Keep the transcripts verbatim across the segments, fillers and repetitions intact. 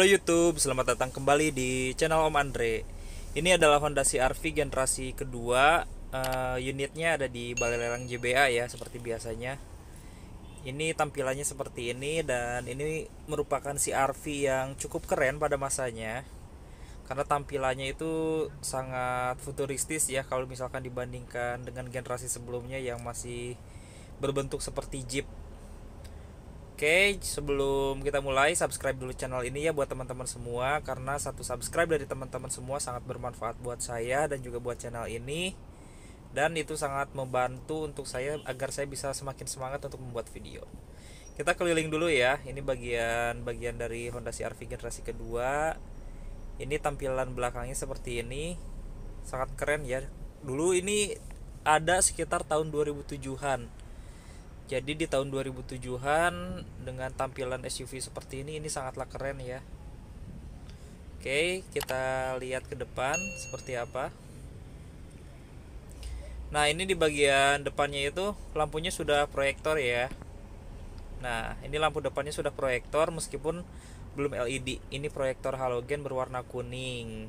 Halo YouTube, selamat datang kembali di channel Om Andre. Ini adalah Honda C R V generasi kedua. Eh, unitnya ada di Balai Lelang J B A ya, seperti biasanya. Ini tampilannya seperti ini, dan ini merupakan C R V yang cukup keren pada masanya. Karena tampilannya itu sangat futuristis ya, kalau misalkan dibandingkan dengan generasi sebelumnya yang masih berbentuk seperti Jeep. Oke, sebelum kita mulai, subscribe dulu channel ini ya buat teman-teman semua, karena satu subscribe dari teman-teman semua sangat bermanfaat buat saya dan juga buat channel ini, dan itu sangat membantu untuk saya agar saya bisa semakin semangat untuk membuat video. Kita keliling dulu ya. Ini bagian-bagian dari Honda C R V generasi kedua. Ini tampilan belakangnya seperti ini. Sangat keren ya. Dulu ini ada sekitar tahun dua ribu tujuh-an. Jadi di tahun dua ribu tujuh-an dengan tampilan S U V seperti ini, ini sangatlah keren ya. Oke, kita lihat ke depan seperti apa. Nah, ini di bagian depannya itu lampunya sudah proyektor ya. Nah, ini lampu depannya sudah proyektor meskipun belum L E D. Ini proyektor halogen berwarna kuning.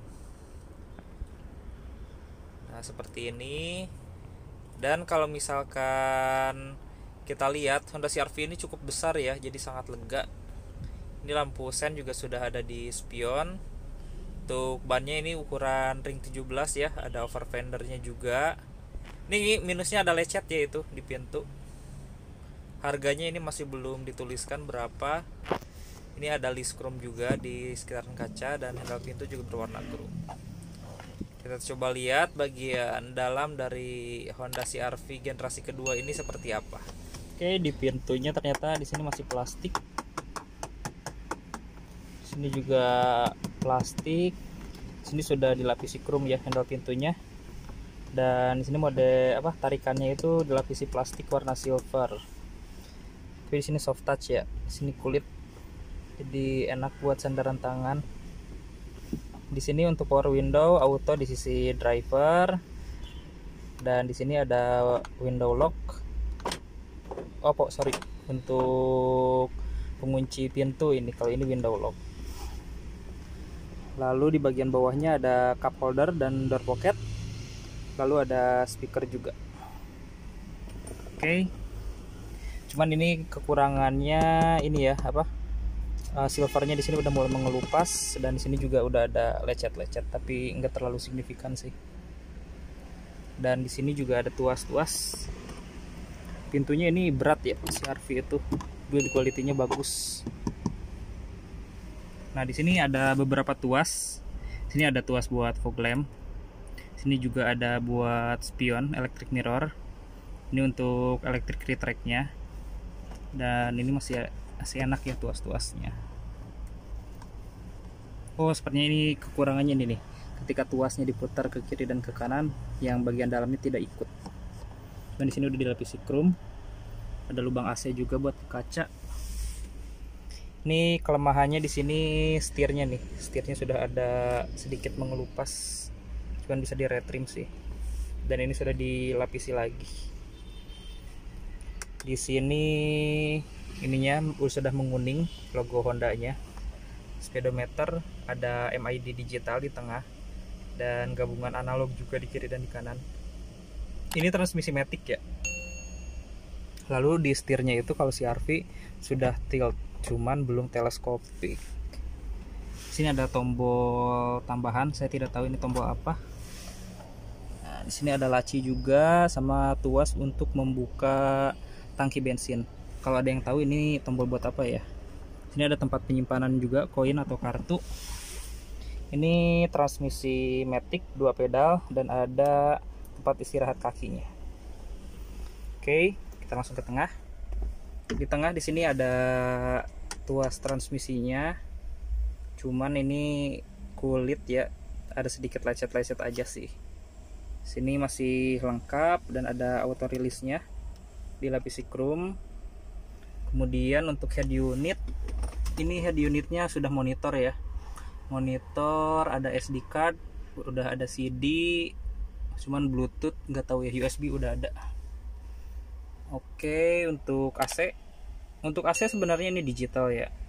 Nah, seperti ini. Dan kalau misalkan kita lihat, Honda C R V ini cukup besar ya, jadi sangat lega. Ini lampu sen juga sudah ada di spion. Untuk bannya ini ukuran ring tujuh belas ya, ada over fendernya juga. Ini minusnya ada lecet ya, itu di pintu. Harganya ini masih belum dituliskan berapa. Ini ada list chrome juga di sekitaran kaca, dan handle pintu juga berwarna chrome. Kita coba lihat bagian dalam dari Honda C R V generasi kedua ini seperti apa. Oke, di pintunya ternyata di sini masih plastik. Sini juga plastik. Sini sudah dilapisi chrome ya handle pintunya. Dan di sini mode apa tarikannya itu dilapisi plastik warna silver. Oke, di sini soft touch ya. Di sini kulit. Jadi enak buat sandaran tangan. Di sini untuk power window auto di sisi driver. Dan di sini ada window lock. Oh, sorry, untuk pengunci pintu ini. Kalau ini window lock. Lalu di bagian bawahnya ada cup holder dan door pocket. Lalu ada speaker juga. Oke. Cuman ini kekurangannya ini ya, apa? Uh, silvernya di sini udah mulai mengelupas, dan di sini juga udah ada lecet-lecet, tapi enggak terlalu signifikan sih. Dan di sini juga ada tuas-tuas. Pintunya ini berat ya, C R V itu. Build quality-nya bagus. Nah, di sini ada beberapa tuas. Sini ada tuas buat fog lamp. Sini juga ada buat spion, electric mirror. Ini untuk electric retract-nya. Dan ini masih masih enak ya tuas-tuasnya. Oh, sepertinya ini kekurangannya ini nih. Ketika tuasnya diputar ke kiri dan ke kanan, yang bagian dalamnya tidak ikut. Dan di sini udah dilapisi chrome. Ada lubang A C juga buat kaca. Ini kelemahannya di sini setirnya nih. Setirnya sudah ada sedikit mengelupas. Cuman bisa di retrim sih. Dan ini sudah dilapisi lagi. Di sini ininya sudah menguning logo Hondanya. Speedometer, ada M I D digital di tengah, dan gabungan analog juga di kiri dan di kanan. Ini transmisi matic ya. Lalu di setirnya itu kalau C R V sudah tilt, cuman belum teleskopik. Sini ada tombol tambahan, saya tidak tahu ini tombol apa. Nah, di sini ada laci juga sama tuas untuk membuka tangki bensin. Kalau ada yang tahu ini tombol buat apa ya. Sini ada tempat penyimpanan juga, koin atau kartu. Ini transmisi matic dua pedal, dan ada tempat istirahat kakinya. Oke, kita langsung ke tengah. Di tengah di sini ada tuas transmisinya. Cuman ini kulit ya, ada sedikit lecet-lecet aja sih. Sini masih lengkap dan ada auto release-nya. Dilapisi chrome. Kemudian untuk head unit, ini head unitnya sudah monitor ya. Monitor, ada S D card, udah ada C D, cuman Bluetooth nggak tahu ya, U S B udah ada. Oke, untuk A C, untuk A C sebenarnya ini digital ya.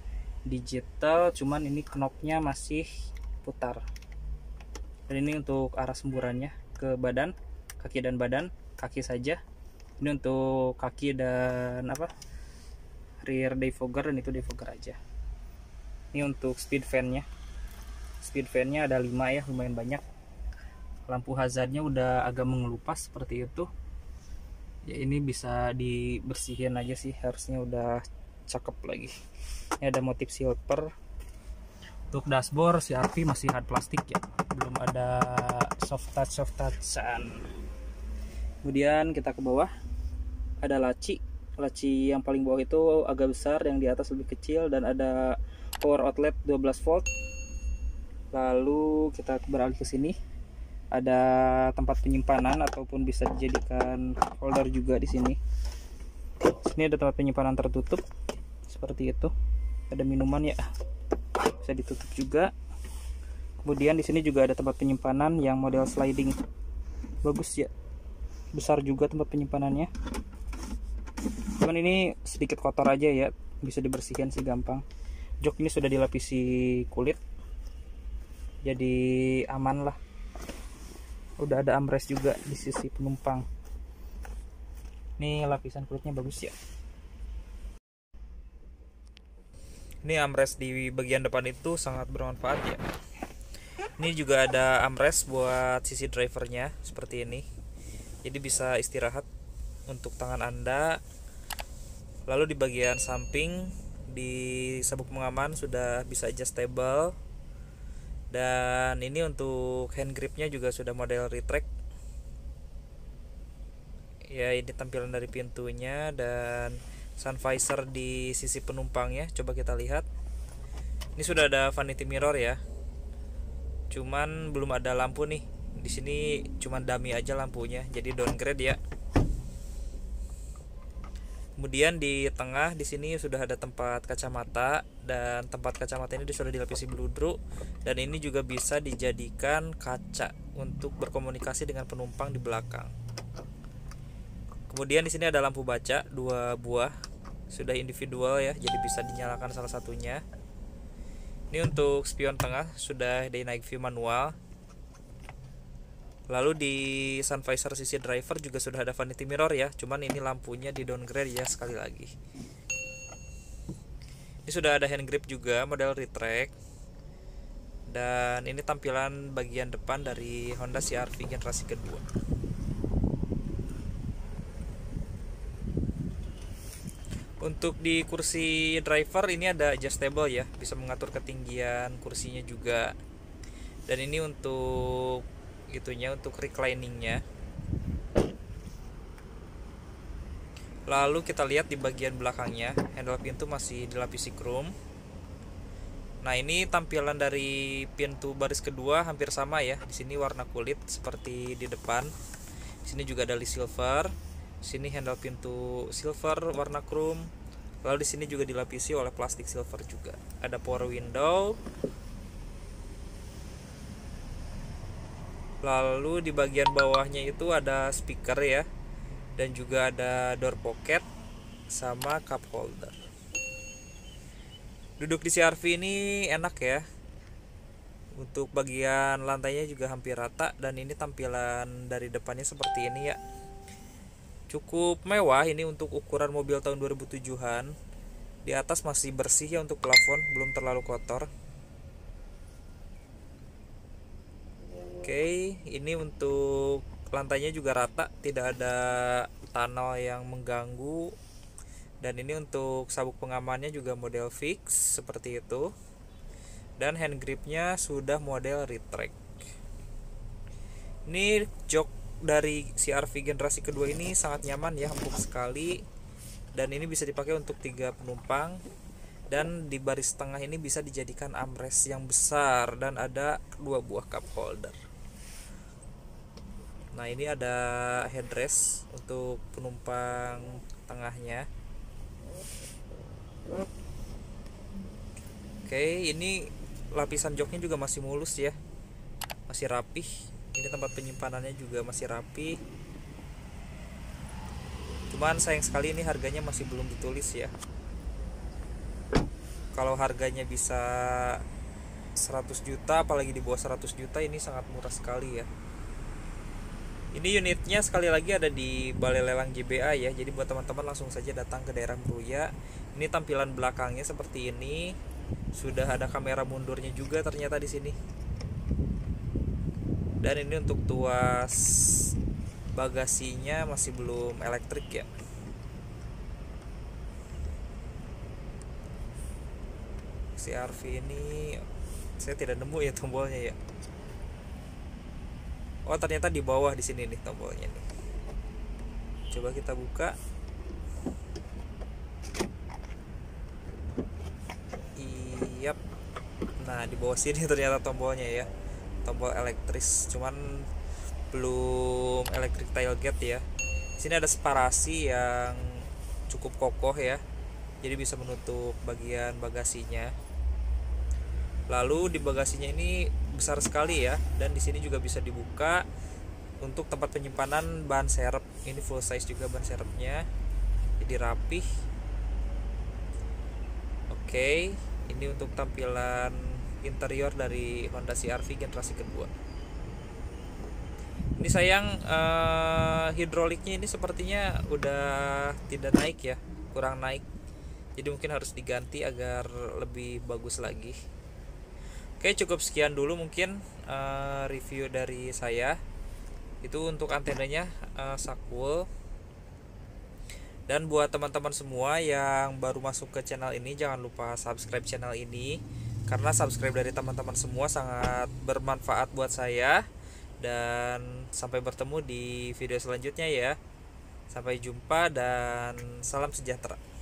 digital, cuman ini knopnya masih putar. Dan ini untuk arah semburannya ke badan, kaki dan badan, kaki saja. Ini untuk kaki dan apa, rear defogger, dan itu defogger aja. Ini untuk speed fan-nya. Speed fan-nya ada lima ya, lumayan banyak. Lampu hazardnya udah agak mengelupas seperti itu. Ya ini bisa dibersihin aja sih, harusnya udah cakep lagi. Ini ada motif silver. Untuk dashboard C R V masih hard plastik ya, belum ada soft touch soft touchan. Kemudian kita ke bawah, ada laci. Laci yang paling bawah itu agak besar, yang di atas lebih kecil, dan ada power outlet dua belas volt. Lalu kita beralih ke sini, ada tempat penyimpanan ataupun bisa dijadikan holder juga di sini. Sini ada tempat penyimpanan tertutup seperti itu. Ada minuman ya, bisa ditutup juga. Kemudian di sini juga ada tempat penyimpanan yang model sliding. Bagus ya, besar juga tempat penyimpanannya. Cuman ini sedikit kotor aja ya, bisa dibersihkan sih gampang. Jok ini sudah dilapisi kulit, jadi aman lah. Udah ada armrest juga di sisi penumpang. Ini lapisan kulitnya bagus ya. Ini armrest di bagian depan itu sangat bermanfaat ya. Ini juga ada armrest buat sisi drivernya seperti ini. Jadi bisa istirahat untuk tangan Anda. Lalu di bagian samping di sabuk pengaman sudah bisa adjustable. Dan ini untuk hand gripnya juga sudah model retract. Ya ini tampilan dari pintunya dan sun visor di sisi penumpangnya. Coba kita lihat. Ini sudah ada vanity mirror ya. Cuman belum ada lampu nih. Di sini cuman dummy aja lampunya. Jadi downgrade ya. Kemudian di tengah di sini sudah ada tempat kacamata, dan tempat kacamata ini sudah dilapisi bludru, dan ini juga bisa dijadikan kaca untuk berkomunikasi dengan penumpang di belakang. Kemudian di sini ada lampu baca dua buah, sudah individual ya, jadi bisa dinyalakan salah satunya. Ini untuk spion tengah sudah di night view manual. Lalu di sun visor sisi driver juga sudah ada vanity mirror ya, cuman ini lampunya di downgrade ya sekali lagi. Ini sudah ada hand grip juga model retract. Dan ini tampilan bagian depan dari Honda C R V generasi kedua. Untuk di kursi driver ini ada adjustable ya, bisa mengatur ketinggian kursinya juga. Dan ini untuk itunya, untuk recliningnya. Lalu kita lihat di bagian belakangnya, handle pintu masih dilapisi chrome. Nah ini tampilan dari pintu baris kedua hampir sama ya. Di sini warna kulit seperti di depan. Di sini juga ada list silver. Di sini handle pintu silver warna chrome. Lalu di sini juga dilapisi oleh plastik silver juga. Ada power window. Lalu di bagian bawahnya itu ada speaker ya, dan juga ada door pocket sama cup holder. Duduk di C R V ini enak ya. Untuk bagian lantainya juga hampir rata, dan ini tampilan dari depannya seperti ini ya. Cukup mewah ini untuk ukuran mobil tahun dua ribu tujuh-an. Di atas masih bersih ya untuk plafon, belum terlalu kotor. Oke, ini untuk lantainya juga rata, tidak ada tunnel yang mengganggu. Dan ini untuk sabuk pengamannya juga model fix seperti itu. Dan hand gripnya sudah model retract. Ini jok dari C R V generasi kedua ini sangat nyaman ya, empuk sekali. Dan ini bisa dipakai untuk tiga penumpang. Dan di baris tengah ini bisa dijadikan armrest yang besar, dan ada dua buah cup holder. Nah ini ada headrest untuk penumpang tengahnya. Oke, ini lapisan joknya juga masih mulus ya, masih rapih. Ini tempat penyimpanannya juga masih rapi. Cuman sayang sekali ini harganya masih belum ditulis ya. kalau harganya bisa seratus juta, apalagi di bawah seratus juta, ini sangat murah sekali ya. Ini unitnya sekali lagi ada di Balai Lelang J B A ya. Jadi buat teman-teman langsung saja datang ke daerah Meruya. Ini tampilan belakangnya seperti ini. Sudah ada kamera mundurnya juga ternyata di sini. Dan ini untuk tuas bagasinya masih belum elektrik ya. C R V ini saya tidak nemu ya tombolnya ya. Oh, ternyata di bawah di sini nih tombolnya nih. Coba kita buka. Iyap. Nah, di bawah sini ternyata tombolnya ya. Tombol elektris, cuman belum electric tailgate ya. Sini ada separasi yang cukup kokoh ya. Jadi bisa menutup bagian bagasinya. Lalu di bagasinya ini besar sekali ya, dan di sini juga bisa dibuka untuk tempat penyimpanan ban serep. Ini full size juga ban serepnya, jadi rapih. Oke, ini untuk tampilan interior dari Honda C R V generasi kedua. Ini sayang eh, hidroliknya ini sepertinya udah tidak naik ya, kurang naik. Jadi mungkin harus diganti agar lebih bagus lagi. Oke, cukup sekian dulu mungkin uh, review dari saya. Itu untuk antenanya uh, Sakwul. Dan buat teman-teman semua yang baru masuk ke channel ini, jangan lupa subscribe channel ini, karena subscribe dari teman-teman semua sangat bermanfaat buat saya. Dan sampai bertemu di video selanjutnya ya. Sampai jumpa dan salam sejahtera.